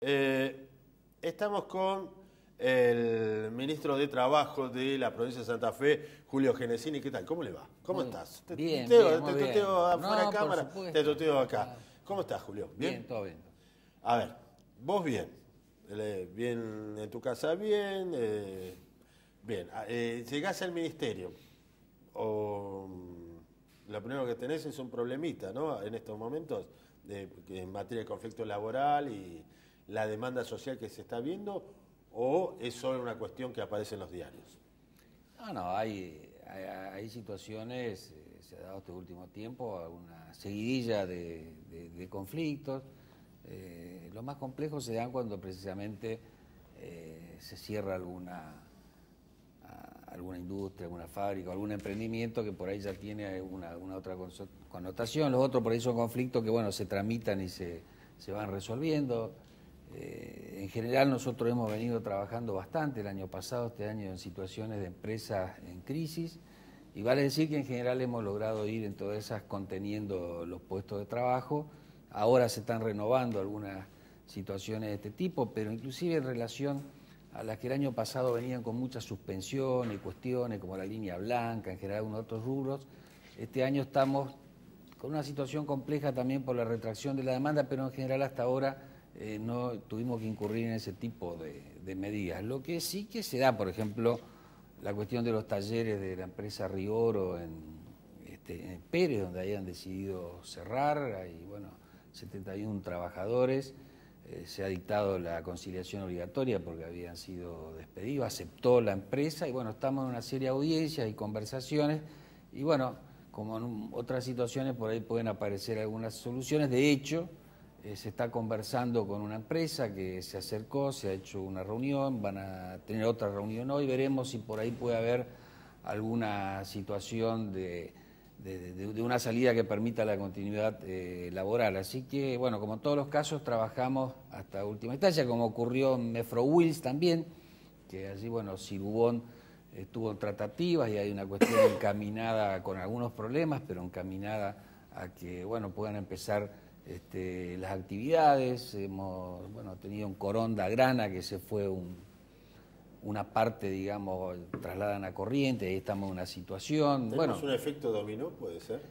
Eh, Estamos con el ministro de Trabajo de la provincia de Santa Fe, Julio Genesini. ¿Qué tal? ¿Cómo le va? ¿Cómo estás? Bien, Te bien, muy bien. tuteo afuera de No, por cámara, supuesto. te tuteo acá. Claro. ¿Cómo estás, Julio? ¿Bien? Bien, todo bien. A ver, vos bien. Bien en tu casa, bien. Bien. Llegás al ministerio. Lo primero que tenés es un problemita, ¿no? En estos momentos, en materia de conflicto laboral y la demanda social que se está viendo, o es solo una cuestión que aparece en los diarios. No, hay situaciones, se ha dado este último tiempo una seguidilla de conflictos. Los más complejos se dan cuando precisamente se cierra alguna industria, alguna fábrica, algún emprendimiento que por ahí ya tiene una otra connotación. Los otros por ahí son conflictos que, bueno, se tramitan y se van resolviendo. En general nosotros hemos venido trabajando bastante el año pasado, este año, en situaciones de empresas en crisis, y vale decir que en general hemos logrado ir en todas esas conteniendo los puestos de trabajo. Ahora se están renovando algunas situaciones de este tipo, pero inclusive en relación a las que el año pasado venían con mucha suspensión y cuestiones como la línea blanca, en general algunos otros rubros, este año estamos con una situación compleja también por la retracción de la demanda, pero en general hasta ahora no tuvimos que incurrir en ese tipo de medidas. Lo que sí que se da, por ejemplo, la cuestión de los talleres de la empresa Rigoro en Pérez, donde hayan decidido cerrar, hay 71 trabajadores, se ha dictado la conciliación obligatoria porque habían sido despedidos, aceptó la empresa y bueno, estamos en una serie de audiencias y conversaciones y bueno, como en otras situaciones por ahí pueden aparecer algunas soluciones. De hecho, se está conversando con una empresa que se acercó, se ha hecho una reunión, van a tener otra reunión hoy, veremos si por ahí puede haber alguna situación de una salida que permita la continuidad laboral. Así que, bueno, como en todos los casos, trabajamos hasta última instancia, como ocurrió en Mefrowills también, que allí, bueno, Sirubón estuvo en tratativas y hay una cuestión encaminada con algunos problemas, pero encaminada a que, bueno, puedan empezar las actividades. Hemos tenido un Coronda Grana que se fue una parte, digamos, trasladan a Corrientes, ahí estamos en una situación. ¿Tenemos un efecto dominó, puede ser?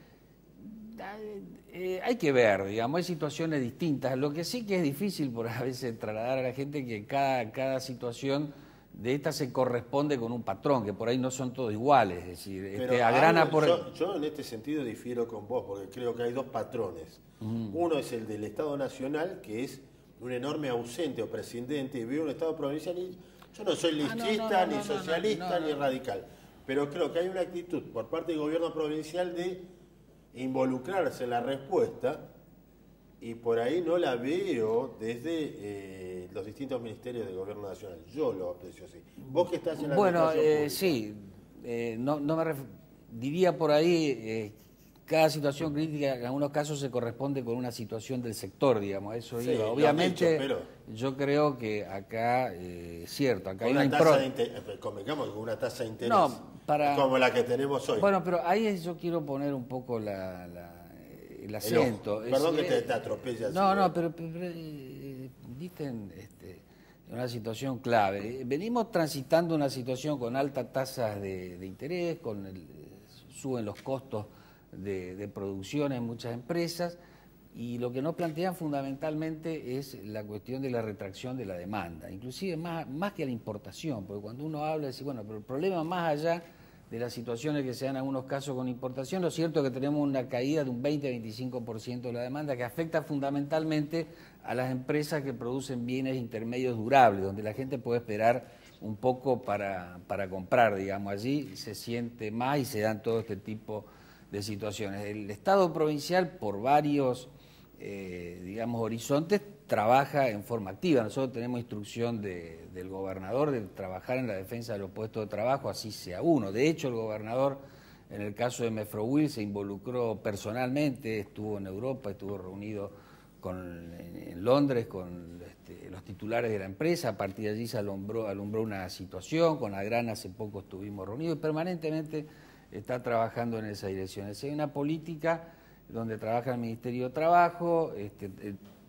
Hay que ver, digamos, hay situaciones distintas. Lo que sí que es difícil por a veces trasladar a la gente que cada situación de esta se corresponde con un patrón, que por ahí no son todos iguales. Es decir, yo en este sentido difiero con vos, porque creo que hay dos patrones. Uno es el del Estado Nacional, que es un enorme ausente o prescindente, y veo un Estado provincial y yo no soy listista, ni socialista, ni radical, pero creo que hay una actitud por parte del gobierno provincial de involucrarse en la respuesta y por ahí no la veo desde los distintos ministerios del gobierno nacional. Yo lo aprecio así. Vos que estás en la administración pública. Sí, diría por ahí, cada situación crítica en algunos casos se corresponde con una situación del sector, digamos, eso sí, iba. Obviamente, dicho, pero yo creo que acá, cierto, acá hay una convengamos con una tasa de interés como la que tenemos hoy. Bueno, pero ahí yo quiero poner un poco el acento. Perdón que te atropelle así. Pero dicen una situación clave. Venimos transitando una situación con altas tasas de interés, suben los costos de producción en muchas empresas y lo que nos plantean fundamentalmente es la cuestión de la retracción de la demanda, inclusive más que la importación, porque cuando uno habla dice, bueno, pero el problema más allá de las situaciones que se dan en algunos casos con importación, lo cierto es que tenemos una caída de un 20-25% de la demanda que afecta fundamentalmente a las empresas que producen bienes intermedios durables, donde la gente puede esperar un poco para comprar, digamos, allí se siente más y se dan todo este tipo de situaciones. El Estado provincial, por varios, digamos, horizontes, trabaja en forma activa. Nosotros tenemos instrucción del gobernador de trabajar en la defensa de los puestos de trabajo, así sea uno. De hecho, el gobernador, en el caso de Mefrowills, se involucró personalmente, estuvo en Europa, estuvo reunido en Londres con los titulares de la empresa. A partir de allí se alumbró una situación, con la Grana hace poco estuvimos reunidos y permanentemente está trabajando en esa dirección. Hay una política donde trabaja el Ministerio de Trabajo,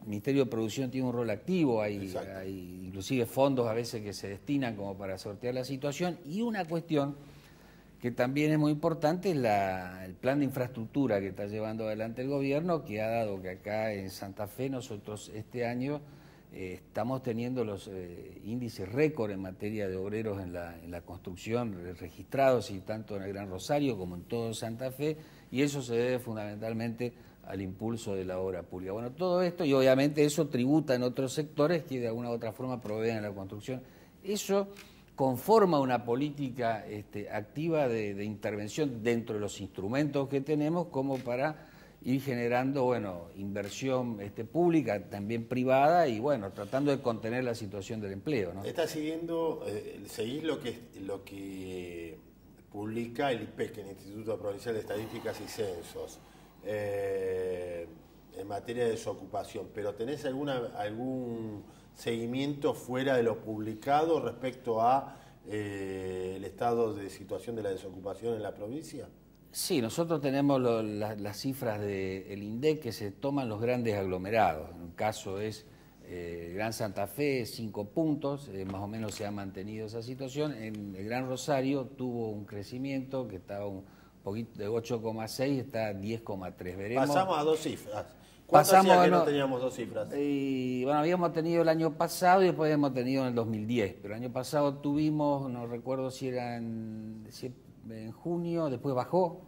Ministerio de Producción tiene un rol activo, hay Exacto. inclusive fondos a veces que se destinan como para sortear la situación, y una cuestión que también es muy importante es el plan de infraestructura que está llevando adelante el gobierno, que ha dado que acá en Santa Fe nosotros este año estamos teniendo los índices récord en materia de obreros en la construcción registrados, y tanto en el Gran Rosario como en todo Santa Fe, y eso se debe fundamentalmente al impulso de la obra pública. Bueno, todo esto, y obviamente eso tributa en otros sectores que de alguna u otra forma proveen la construcción. Eso conforma una política activa de intervención dentro de los instrumentos que tenemos como para ir generando, bueno, inversión pública, también privada, y bueno, tratando de contener la situación del empleo, ¿no? Está siguiendo, seguís lo que publica el IPEC, el Instituto Provincial de Estadísticas y Censos, en materia de desocupación, pero ¿tenés algún seguimiento fuera de lo publicado respecto a el estado de situación de la desocupación en la provincia? Sí, nosotros tenemos las cifras del INDEC que se toman los grandes aglomerados. En un caso es Gran Santa Fe, 5 puntos, más o menos se ha mantenido esa situación. En el Gran Rosario tuvo un crecimiento que estaba un poquito de 8,6, está a 10,3. Veremos. Pasamos a 2 cifras. ¿Cuánto hacía que no teníamos 2 cifras? Y bueno, habíamos tenido el año pasado y después habíamos tenido en el 2010. Pero el año pasado tuvimos, no recuerdo si era en junio, después bajó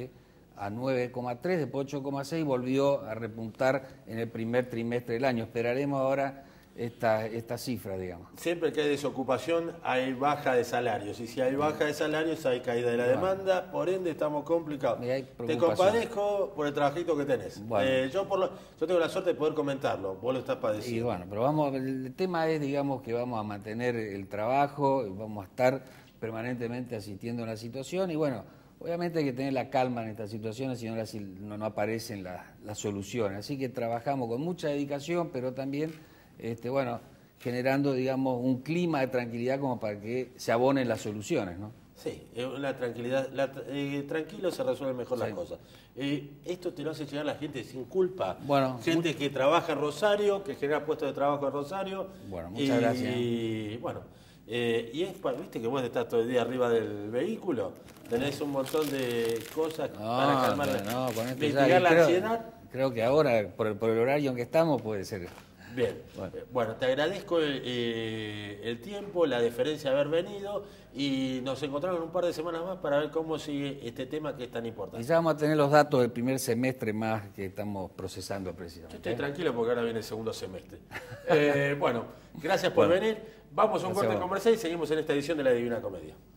a 9,3, después 8,6 y volvió a repuntar en el primer trimestre del año. Esperaremos ahora esta cifra, digamos. Siempre que hay desocupación hay baja de salarios, y si hay baja de salarios hay caída de la demanda, por ende estamos complicados. Te compadezco por el trabajito que tenés. Bueno. Yo tengo la suerte de poder comentarlo, vos lo estás padeciendo. Y bueno, pero el tema es, digamos, que vamos a mantener el trabajo, vamos a estar permanentemente asistiendo a la situación, y bueno, obviamente hay que tener la calma en estas situaciones, si no aparecen las soluciones. Así que trabajamos con mucha dedicación, pero también bueno, generando, digamos, un clima de tranquilidad como para que se abonen las soluciones, ¿no? Sí, la tranquilidad, tranquilo se resuelven mejor las cosas. Esto te lo hace llegar la gente sin culpa. Bueno, gente que trabaja en Rosario, que genera puestos de trabajo en Rosario. Bueno, muchas gracias. Y bueno, viste que vos estás todo el día arriba del vehículo, tenés un montón de cosas para calmar mitigar la ansiedad. Creo que ahora, por el horario en que estamos, puede ser. Bien, bueno, te agradezco el tiempo, la deferencia de haber venido, y nos encontramos en un par de semanas más para ver cómo sigue este tema que es tan importante. Y ya vamos a tener los datos del primer semestre más que estamos procesando precisamente. Yo estoy tranquilo porque ahora viene el segundo semestre. Bueno, gracias por venir. Vamos a un corte comercial y seguimos en esta edición de La Divina Comedia.